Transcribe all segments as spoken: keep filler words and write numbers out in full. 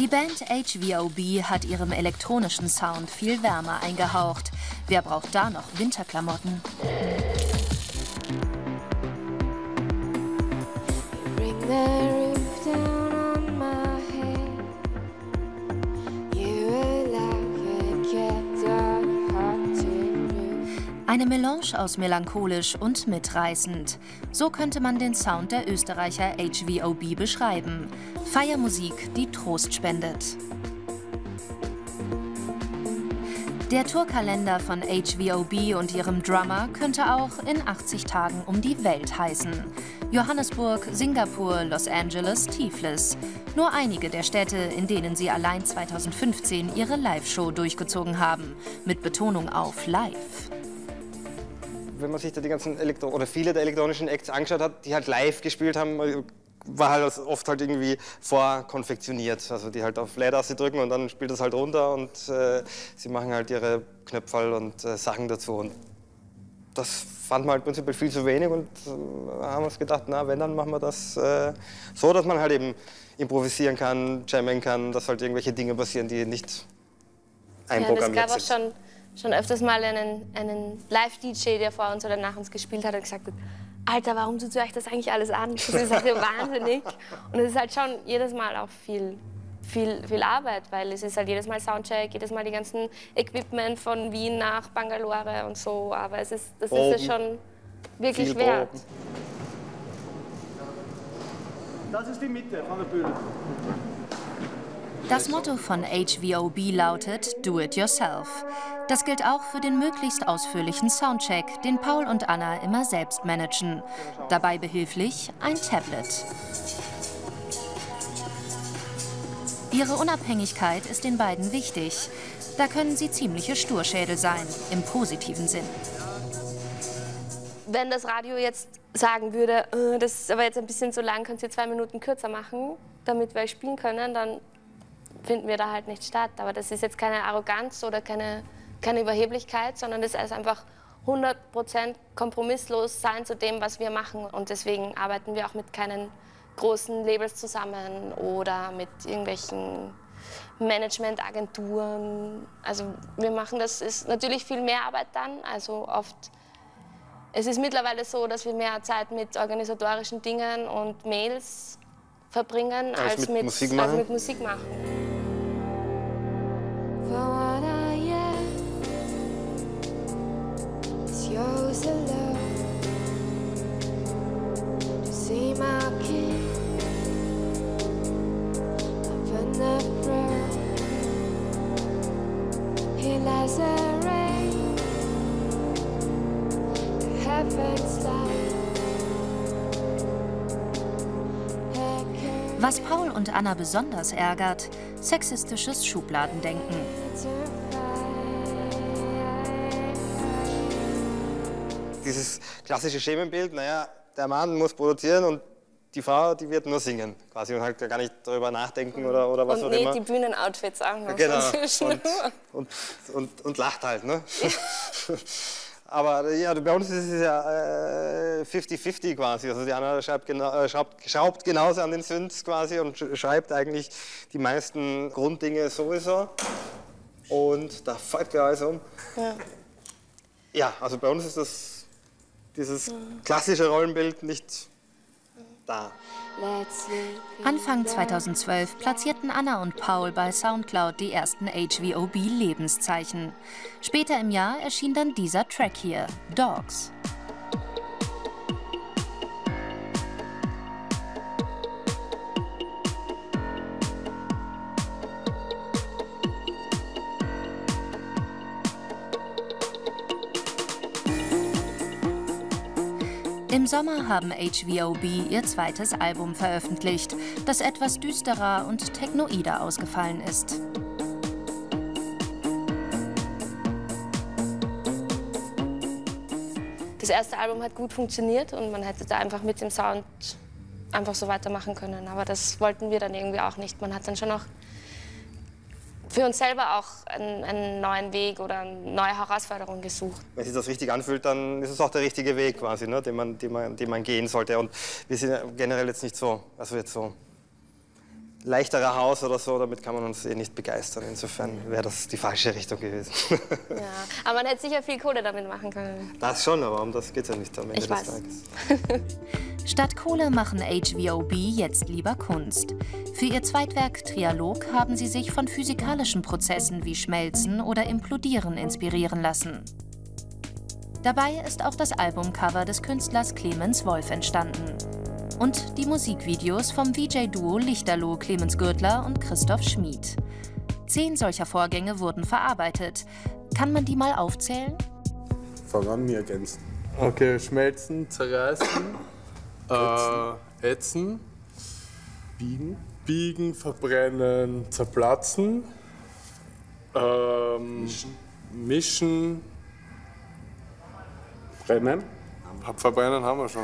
Die Band H V O B hat ihrem elektronischen Sound viel Wärme eingehaucht. Wer braucht da noch Winterklamotten? Eine Melange aus melancholisch und mitreißend. So könnte man den Sound der Österreicher H V O B beschreiben. Feiermusik, die Trost spendet. Der Tourkalender von H V O B und ihrem Drummer könnte auch in achtzig Tagen um die Welt heißen. Johannesburg, Singapur, Los Angeles, Tiflis. Nur einige der Städte, in denen sie allein zweitausendfünfzehn ihre Live-Show durchgezogen haben. Mit Betonung auf live. Wenn man sich da die ganzen Elektro oder viele der elektronischen Acts angeschaut hat, die halt live gespielt haben, war halt oft halt irgendwie vorkonfektioniert. Also die halt auf Leertaste drücken und dann spielt das halt runter und äh, sie machen halt ihre Knöpferl und äh, Sachen dazu. Und das fand man halt prinzipiell viel zu wenig und äh, haben uns gedacht, na wenn, dann machen wir das äh, so, dass man halt eben improvisieren kann, jammen kann, dass halt irgendwelche Dinge passieren, die nicht einprogrammiert ja, das gab sind. Auch schon schon öfters mal einen, einen Live-D J, der vor uns oder nach uns gespielt hat und gesagt hat, Alter, warum tut ihr euch das eigentlich alles an? Das ist halt wahnsinnig. Und es ist halt schon jedes Mal auch viel, viel, viel Arbeit, weil es ist halt jedes Mal Soundcheck, jedes Mal die ganzen Equipment von Wien nach Bangalore und so. Aber es ist, das Proben. ist es schon wirklich viel wert. Proben. Das ist die Mitte von der Bühne. Das Motto von H V O B lautet Do It Yourself. Das gilt auch für den möglichst ausführlichen Soundcheck, den Paul und Anna immer selbst managen. Dabei behilflich ein Tablet. Ihre Unabhängigkeit ist den beiden wichtig. Da können sie ziemliche Sturschädel sein, im positiven Sinn. Wenn das Radio jetzt sagen würde, oh, das ist aber jetzt ein bisschen zu lang, könnt ihr zwei Minuten kürzer machen, damit wir spielen können, dann finden wir da halt nicht statt. Aber das ist jetzt keine Arroganz oder keine, keine Überheblichkeit, sondern das ist einfach hundert Prozent kompromisslos sein zu dem, was wir machen. Und deswegen arbeiten wir auch mit keinen großen Labels zusammen oder mit irgendwelchen Managementagenturen. Also wir machen das, ist natürlich viel mehr Arbeit dann. Also oft, es ist mittlerweile so, dass wir mehr Zeit mit organisatorischen Dingen und Mails verbringen, als, als, mit, mit, Musik als mit Musik machen. Was Paul und Anna besonders ärgert, sexistisches Schubladendenken. Dieses klassische Schemenbild, naja, der Mann muss produzieren und die Frau, die wird nur singen, quasi, und halt gar nicht darüber nachdenken oder, oder was und auch nee, immer. Und die Bühnenoutfits auch noch. Genau, und, und, und, und lacht halt, ne? Aber ja, bei uns ist es ja fifty fifty quasi. Also die Anna schreibt, gena schraubt, schraubt genauso an den Synths quasi und schreibt eigentlich die meisten Grunddinge sowieso. Und da fällt gleich alles um. Ja. Ja, also bei uns ist das, dieses klassische Rollenbild nicht da. Anfang zweitausendzwölf platzierten Anna und Paul bei Soundcloud die ersten H V O B-Lebenszeichen. Später im Jahr erschien dann dieser Track hier, Dogs. Im Sommer haben H V O B ihr zweites Album veröffentlicht, das etwas düsterer und technoider ausgefallen ist. Das erste Album hat gut funktioniert und man hätte da einfach mit dem Sound einfach so weitermachen können. Aber das wollten wir dann irgendwie auch nicht. Man hat dann schon auch für uns selber auch einen, einen neuen Weg oder eine neue Herausforderung gesucht. Wenn sich das richtig anfühlt, dann ist es auch der richtige Weg quasi, ne, den, man, den, man, den man gehen sollte. Und wir sind generell jetzt nicht so, also jetzt so leichterer Haus oder so, damit kann man uns eh nicht begeistern. Insofern wäre das die falsche Richtung gewesen. Ja, aber man hätte sicher viel Kohle damit machen können. Das schon, aber um das geht es ja nicht am Ende Ich des weiß. Tages. Statt Kohle machen H V O B jetzt lieber Kunst. Für ihr Zweitwerk Trialog haben sie sich von physikalischen Prozessen wie Schmelzen oder Implodieren inspirieren lassen. Dabei ist auch das Albumcover des Künstlers Clemens Wolf entstanden. Und die Musikvideos vom V J-Duo Lichterloh Clemens Gürtler und Christoph Schmid. Zehn solcher Vorgänge wurden verarbeitet. Kann man die mal aufzählen? Fang an, mir ergänzen. Okay, schmelzen, zerreißen, ätzen, äh, ätzen, Biegen. biegen, verbrennen, zerplatzen, ähm, Mischen. mischen, Brennen. verbrennen haben wir schon.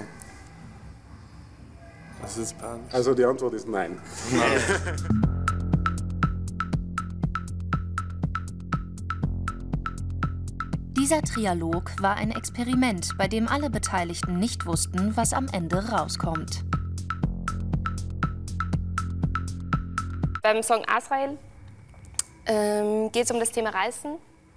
Das ist Spanisch. Also die Antwort ist nein. Dieser Trialog war ein Experiment, bei dem alle Beteiligten nicht wussten, was am Ende rauskommt. Beim Song Azrael ähm, geht es um das Thema Reisen.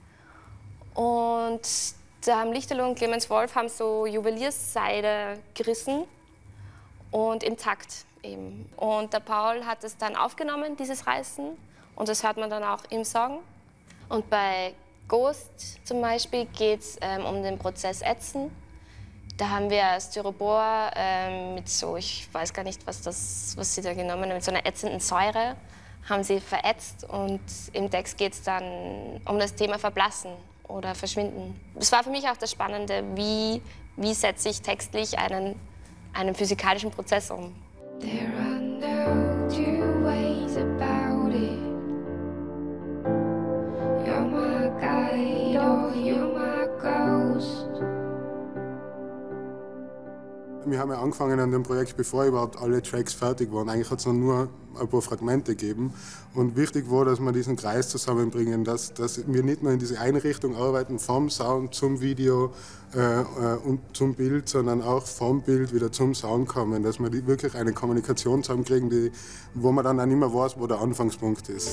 Und da haben Lichterloh und Clemens Wolf haben so Juwelierseide gerissen und im Takt eben. Und der Paul hat es dann aufgenommen, dieses Reißen. Und das hört man dann auch im Song. Und bei Ghost zum Beispiel geht es ähm, um den Prozess Ätzen. Da haben wir Styropor ähm, mit so, ich weiß gar nicht, was, das, was sie da genommen haben, mit so einer ätzenden Säure haben sie verätzt. Und im Text geht es dann um das Thema Verblassen oder Verschwinden. Das war für mich auch das Spannende, wie, wie setze ich textlich einen, einen physikalischen Prozess um. There are no two ways about it. You're my guide or you're my ghost. Wir haben ja angefangen an dem Projekt, bevor überhaupt alle Tracks fertig waren. Eigentlich hat es noch nur ein paar Fragmente gegeben. Und wichtig war, dass wir diesen Kreis zusammenbringen, dass, dass wir nicht nur in diese eine Richtung arbeiten, vom Sound zum Video äh, und zum Bild, sondern auch vom Bild wieder zum Sound kommen. Dass wir die wirklich eine Kommunikation zusammenkriegen, die, wo man dann auch nicht mehr weiß, wo der Anfangspunkt ist.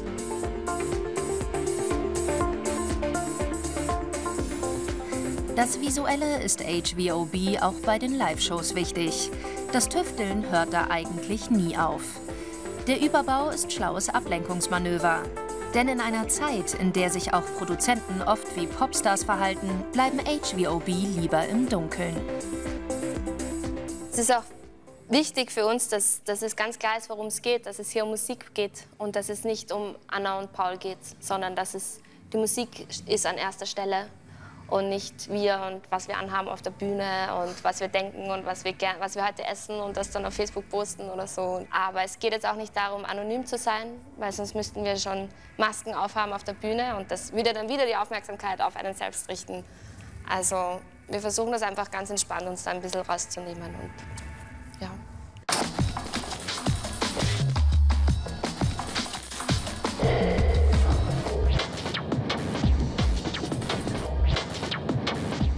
Das Visuelle ist H V O B auch bei den Live-Shows wichtig. Das Tüfteln hört da eigentlich nie auf. Der Überbau ist schlaues Ablenkungsmanöver. Denn in einer Zeit, in der sich auch Produzenten oft wie Popstars verhalten, bleiben H V O B lieber im Dunkeln. Es ist auch wichtig für uns, dass, dass es ganz klar ist, worum es geht, dass es hier um Musik geht und dass es nicht um Anna und Paul geht, sondern dass es, die Musik ist an erster Stelle. Und nicht wir und was wir anhaben auf der Bühne und was wir denken und was wir, gern, was wir heute essen und das dann auf Facebook posten oder so. Aber es geht jetzt auch nicht darum, anonym zu sein, weil sonst müssten wir schon Masken aufhaben auf der Bühne und das würde dann wieder die Aufmerksamkeit auf einen selbst richten. Also wir versuchen das einfach ganz entspannt, uns da ein bisschen rauszunehmen. Und, ja.